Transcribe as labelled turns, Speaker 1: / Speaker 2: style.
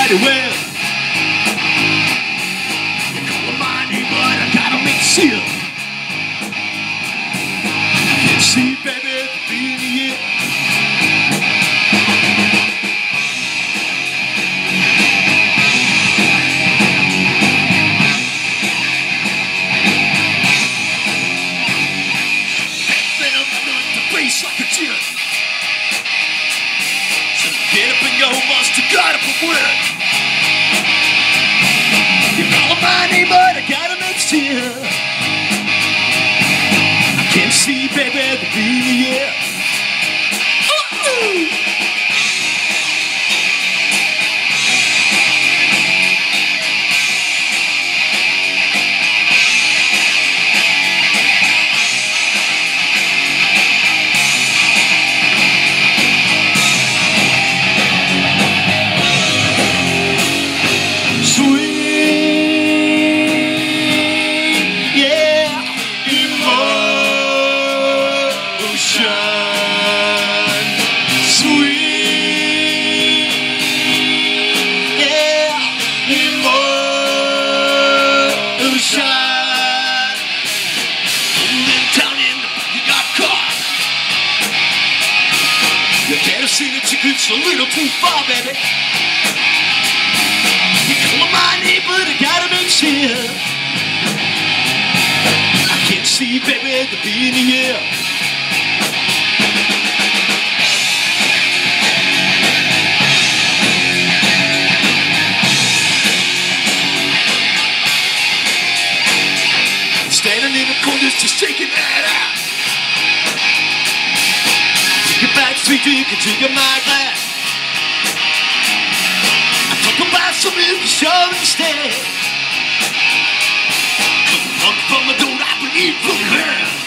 Speaker 1: mighty well. You're calling my name, but I gotta make sure. I can't see, baby, the beat in the air. Like a gin. So get up and go, must have got up and win. You call my name, but I gotta make sure. I can't see, baby, the beat in the air. You can't have seen it, it's a little too far, baby. You call my name, but I gotta make sure. I can't see, baby, the beat in the air. Standing in the corner, just taking that out. Take it back, sweet drink, and drink my glass. I talk about something you can show instead. Cause I'm from the door, I believe from her.